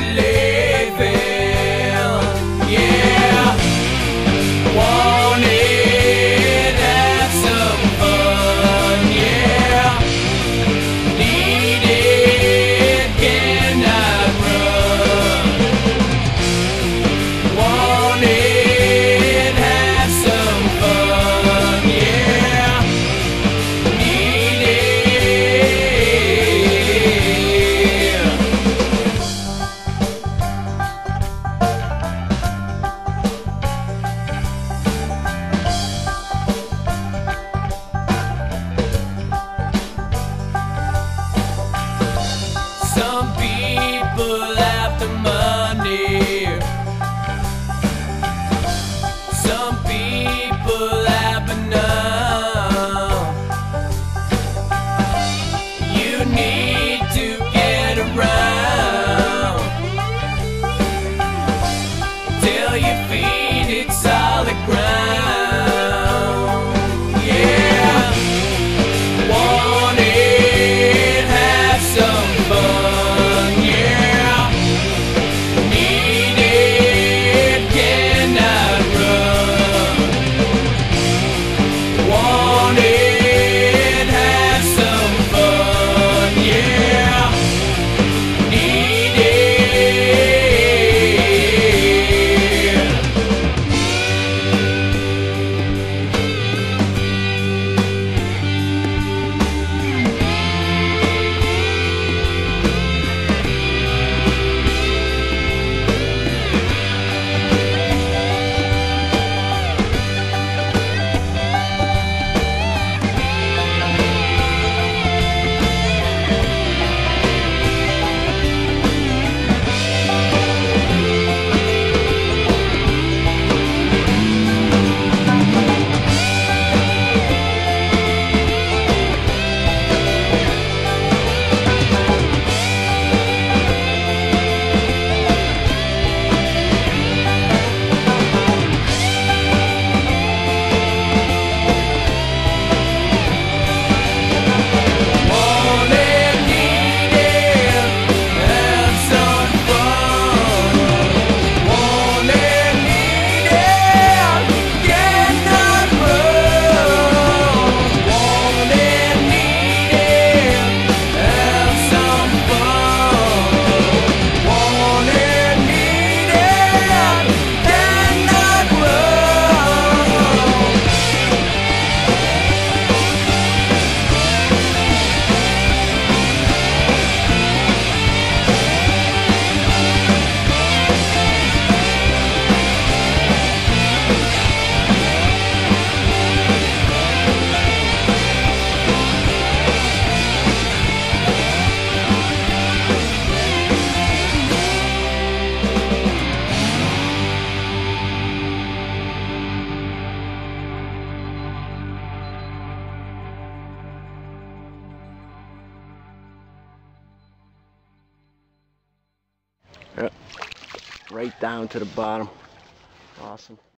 living. Yeah, want it, have some fun. Yeah, need it, cannot run. Want it, have some fun. Yeah, need it. Some people after money, some people have enough. You need to get around till your feet hit solid ground. Yeah, want it, have some fun. Yeah, need it, cannot run. Want it, have some fun. Yeah, need it. Right down to the bottom. Awesome.